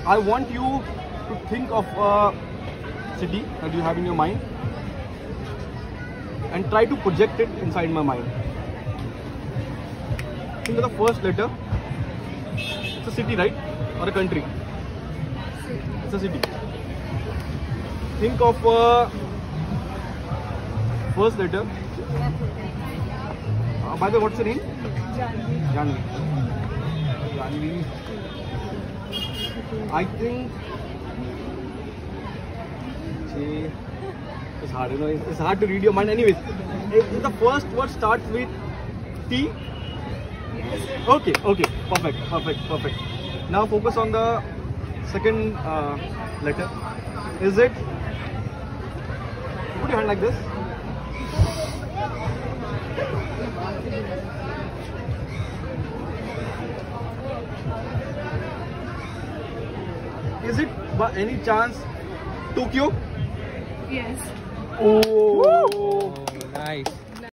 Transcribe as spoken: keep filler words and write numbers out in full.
I want you to think of a city that you have in your mind and try to project it inside my mind. Think of the first letter. It's a city, right? Or a country? It's a city. Think of a first letter. Uh, by the way, what's your name? Janvi. Janvi. I think it's hard, you know. It's hard to read your mind. Anyways, if the first word starts with T. Okay, okay, perfect, perfect, perfect. Now focus on the second uh, letter. Is it? Put your hand like this. Is it by any chance Tokyo? Yes. Oh, Oh, nice.